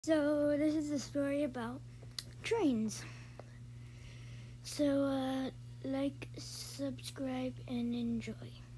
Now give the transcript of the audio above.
So this is a story about trains. So like, subscribe, and enjoy.